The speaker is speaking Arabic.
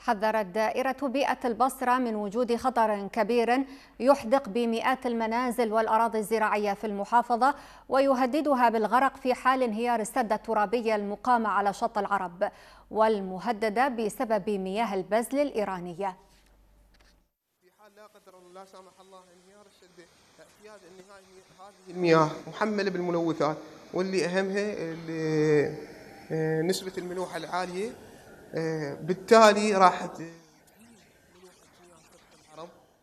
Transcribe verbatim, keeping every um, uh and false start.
حذرت دائرة بيئة البصرة من وجود خطر كبير يحدق بمئات المنازل والأراضي الزراعية في المحافظة ويهددها بالغرق في حال انهيار السد الترابي المقام على شط العرب والمهددة بسبب مياه البزل الإيرانية. في حال لا قدر الله لا سامح الله انهيار السد، اعتياد النهائي هذه المياه محملة بالملوثات، واللي أهمها اللي نسبة الملوحة العالية، بالتالي راح